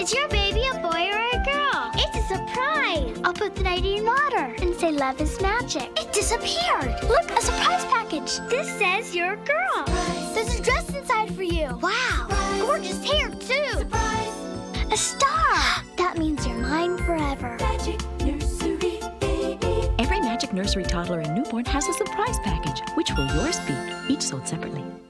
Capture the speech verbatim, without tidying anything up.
Is your baby a boy or a girl? It's a surprise. I'll put the nightie in water and say love is magic. It disappeared. Look, a surprise package. This says you're a girl. Surprise. There's a dress inside for you. Wow. Surprise. Gorgeous hair, too. Surprise. A star. That means you're mine forever. Magic Nursery, baby. Every Magic Nursery toddler and newborn has a surprise package. Which will yours be? Each sold separately.